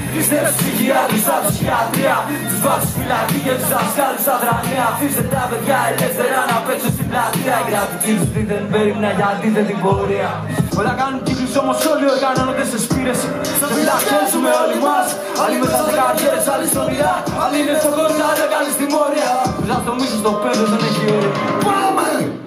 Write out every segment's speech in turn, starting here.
Ύστερα ψυχιάτρους στα ψυχιατρία. Τους βάζεις φυλακή και τους δασκάλους στα δρανία. Αφήστε τα παιδιά ελεύθερα να παίξουν στην πλατεία. Η κρατική τους δεν περίμενα για αντίθετη πορεία. Όλα κάνουν κύκλους όμως όλοι οργανώνονται σε σπήρες. Στο φυλακές ζούμε όλοι μας. Άλλοι μετά σε καριέρες, άλλοι στον όνειρα. Άλλοι είναι στον κόσμο, άλλοι καλή στη μόρια. Πουλά το μίσος στο πέντος δεν έχει όρια. Πάμε!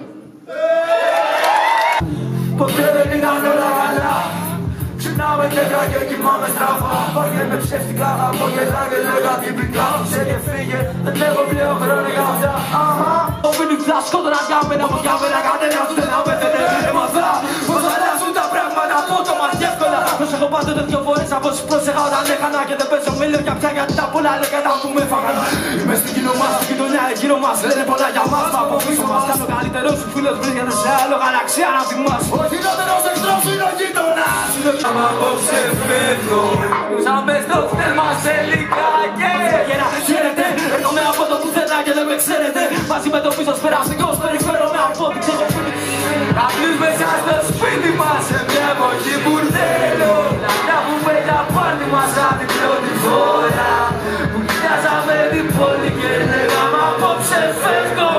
Ποτέ δεν ήταν όλα καλά. Ξυπνάμε τέντρα και κοιμάμαι στραβά. Πάρκε με ψεύτικα απόγευμα και λέγα τυπικά. Ξέρε φύγε, δεν έχω πλέον χρόνο για αυτά. Το πίνει φλασκόδωνα για μένα, όμως για μένα κανένα του δεν απέθαινε. Έμαθα πως αλλάζουν τα πράγματα απότομα και εύκολα. Προσέχω πάντοτε δυο φορές από όσους πρόσεχα όταν έχανα. Και δεν παίζω με λόγια πια γιατί τα πολλά λέγατα που με έφαγαν. Είμαι στην κοινό μας, στην κοινωνιά γύρω μας. Λένε πολλά για μας, μα από πίσω μας. Κάνω καλύτερος σου φίλος, βρίσκεται σε άλλο γαλαξία να θυμάσαι. Ο χειρότερος εχθρός είναι ο γείτονας. Μα απόψε φεύγω. Σαν μες στο θέλμα σε λίγα και να χαίρετε. Έρχομαι από το πουθενά και δεν με ξέρετε. Μαζί με το πίσω σπεραστικός περιφέρομαι από την ξεχοπή. Απλούς μέσα στο σπίτι μας σε μια εποχή μπουρδέλο. Να πούμε τα πάρτι μας σαν την πρώτη φορά. Που κοιτάζαμε την πόλη και λέγαμε απόψε φεύγω.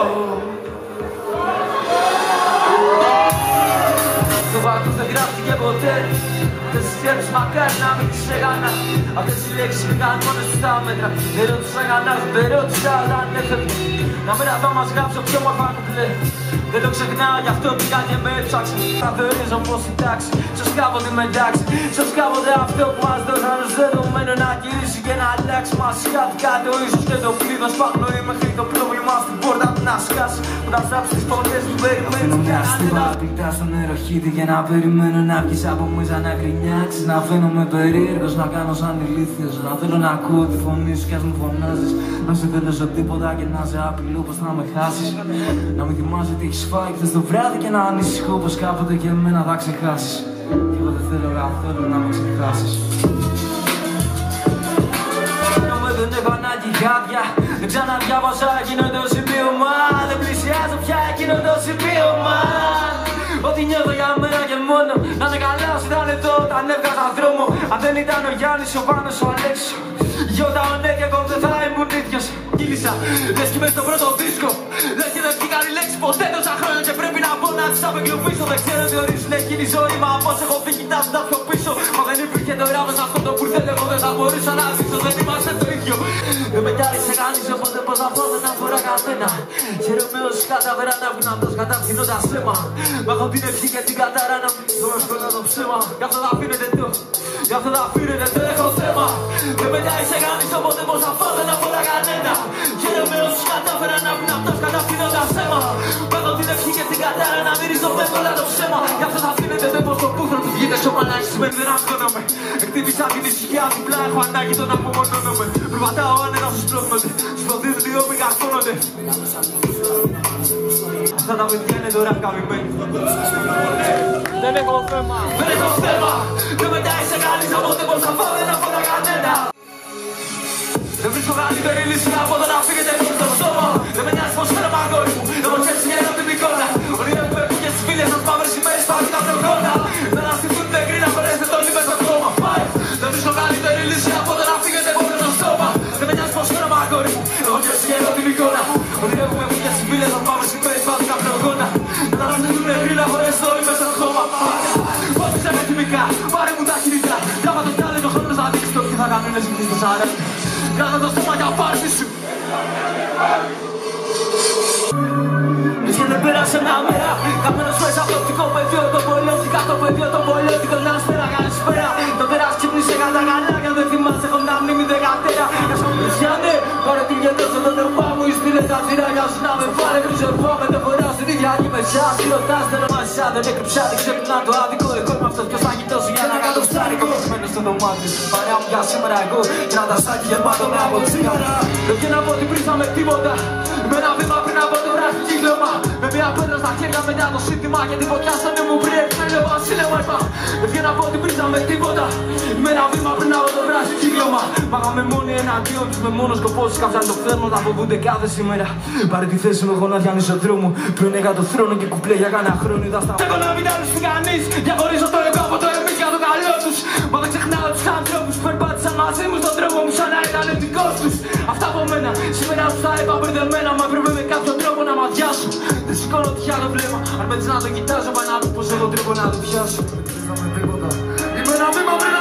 Το βάρκος δεν γράφτηκε ποτέ. Αυτές οι σκέψεις μακάρι να μην τις έκανα. Αυτές οι λέξεις πήγαν μόνες τους τα μέτρα. Δεν ρώτησα κανένας, δεν ρώτησα όταν έφευγε. Να μέρα θα μας γράψω πιο μορφά κουκλέ. Δεν το ξεχνάω γι' αυτό πήγα και με έψαξε. Θα θεωρίζω πως η τάξη σας κάποτε με εντάξει. Σας κάποτε αυτό που μας δώσαν ως δεδομένο να γυρίσει και να αλλάξει. Μας χάθηκα το ίσως και το πλήθος παγνοεί μέχρι το πρόβλημα στην πόρτα του να σκάσει. Που θα στάψει τις φωνές που περιμένεις και να πηκτά στο νεροχύτη και να περιμένω να βγεις από μέσα να γκρινιάξεις. Να φαίνομαι περίεργος, να κάνω σαν ηλίθιος. Να θέλω να ακούω τη φωνή σου κι ας μου φωνάζεις. Να σε θέλω σε τίποτα και να σε απειλώ πως να με χάσεις. Να μην θυμάσαι τι έχεις φάει χθες το βράδυ και να ανησυχώ πως κάποτε και εμένα θα ξεχάσεις. Κι εγώ δεν θέλω καθόλου να με ξεχάσεις. Δεν έχω ανάγκη χάδια. Δεν ξαναδιάβασα εκείνο το σημείωμα. Δεν πλησιάζω πια εκείνο το σημείωμα. Ό,τι νιώθω για μένα και μόνο. Να είναι καλά όσο ήταν εδώ όταν έβγαζα δρόμο. Αν δεν ήταν ο Γιάννης, ο Πάνος, ο Αλέξης. Γιώτα ο ναι και εγώ δεν θα ήμουν ίδιος. Κύλησα, λες και μες στο πρώτο δίσκο. Λες και δεν βγήκαν οι λέξεις ποτέ τόσα χρόνια. Και πρέπει να πω να τις απεγκλωβίσω. Δεν ξέρω τι ορίζουν εκείνη η ζωή. Μα πως έχω φύγει κοιτάζουν τα πιο πίσω. Μα δεν υπήρχε το ράβος αυτό το μπουρδέλ. Εγώ δεν θα μπορούσα να ζήσω. Δεν είμαστε το ίδιο. Δεν με νοιάζει κανείς οπότε πως αυτό δεν αφορά κανένα. Χαίρομαι όσοι καταφέραν να βγουν αυτός καταφθηνώντας ψέμα. Μα έχω την ευχή και την κατάρα να μην δώσω το ψέμα. Γι' αυτό θα αφήνετε το, γι' αυτό θα αφήνετε το έχω θέμα. Δεν με νοιάζει κανείς οπότε πως αυτό δεν αφορά κανένα. Χαίρομαι όσοι καταφέραν να βγουν αυτός καταφθηνώντας ψέμα. Μα έχω την ευχή και την κατάρα να μην ριζωμεύω το ψέμα. Γι' αυτό θα αφήνετε το πως το πούθρο του βγείτε σώμα να έχει σημαίνει δεν αγχώνομαι. Εκτίμησα την ησυχία διπλά έχω ανάγκη το να απομονώνομαι. Περπατάω άνετα σου σπρώχνονται, σπρωδίζουν δύο μη καρφώνονται. Αυτά τα παιδιά είναι τώρα καμημένοι. Δεν έχω θέμα, δεν έχω θέμα. Δεν μετάει σε κανείς οπότε πως θα φάω δεν αφορά κανένα. Δεν βρίσκω καλύτερη λύση από το να φύγετε πίσω στο στόμα. Δεν με νοιάζει πως φέραμε αγόρι μου, εγώ έτσι μια από την εικόνα. Ονειρεύουμε που και στις φίλες σας μαύρες ημέρες πάλι τα προγόνα. Να αναστηθούν νεκροί να χωρέσετε το λίπες στο κόμμα. Δεν βρίσκω καλύτερη λύση από το να φύγετε πίσω στο στόμα. Δεν με νοιάζει πως φέραμε αγόρι μου, εγώ έτσι μια από την εικόνα. Ονειρεύουμε που και στις φίλες σας μαύρες ημέρες πάλι τα προγόνα. Να αναστηθούν νεκροί να χωρέσετε το λίπες στο κόμμα. Πώς είσαι με τιμικά, πάρε μου τα κινητά. Κάμα το τάλεντο χρόνος να δείξεις το τι θα κάνουν εσύ στο Σάρα. Κράτα το στόμα για πάρτι σου. Λες και δεν πέρασε μια μέρα. Καμένος μέσα από το οπτικό πεδίο. Το πολιώτικα, το πεδίο, το πολιώτικο. Να σπέρα, καλησπέρα. Το τέρας ξύπνησε κατά καλά. Κι αν δεν θυμάσαι έχω να μνήμη δεκατέρα. Για σου πλησιάνε, πάρε την γεντώσω το τροπά μου. Εις πήλε τα τσιράγια σου να με πάρε. Κρυζερβάμε το φοράω στην ίδια γη μεσιά. Τι ρωτάς δεν ονομάζεσαι, δεν έκρυψα. Δεν ξεπνά το άδικο. Εγώ είμαι αυτός ποιος θα γητώσει για να κατοστάρικο. Μένω στο δωμάτιο, παρέα μου για σήμερα εγώ. Και να τα στάκι γεμάτο με από τσίγαρα. Δεν βγαίνω από την πρίζα με τίποτα. Με ένα βήμα πριν από το βράδυ κύκλωμα. Με μια πέτρα στα χέρια μετά το σύνθημα. Και την φωτιά στο νου μου πριν έφτανε βασίλεμα είπα. Δεν βγαίνω από την πρίζα με τίποτα. Με ένα βήμα πριν από το βράδυ κύκλωμα. Πάγαμε μόνοι εναντίον τους με μόνο σκοπό τους. Κάψαν το φέρνο να φοβούνται κάθε σήμερα. Πάρε τη θέση μου εγώ να διανύσω δρόμο. Πλέον έκανα το θρόνο και κουπλέ για κάνα χρόνο. Είδα στα εγώ να μην τα κανείς. Διαχωρίζω το εγώ από το εμείς για το καλό τους. Μα δεν ξεχνάω τους ανθρώπους που περπάτησαν μαζί μαζί μου στον τρόπο μου σαν να ήταν δικός τους. Αυτά από μένα, σήμερα τους τα είπα μπερδεμένα. Μα έπρεπε με κάποιον τρόπο να μ' αδειάσω. Δεν σηκώνω τυχαία το βλέμμα, αν με να το κοιτάζω πάει να του πως έχω τρόπο να το πιάσω. Δεν με τίποτα, είμαι ένα βήμα